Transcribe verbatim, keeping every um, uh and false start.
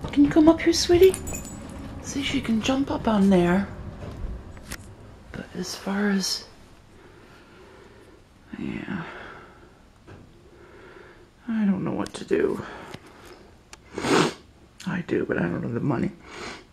Can you come up here, sweetie? See, she can jump up on there. But as far as... Yeah. I don't know what to do. I do, but I don't have the money.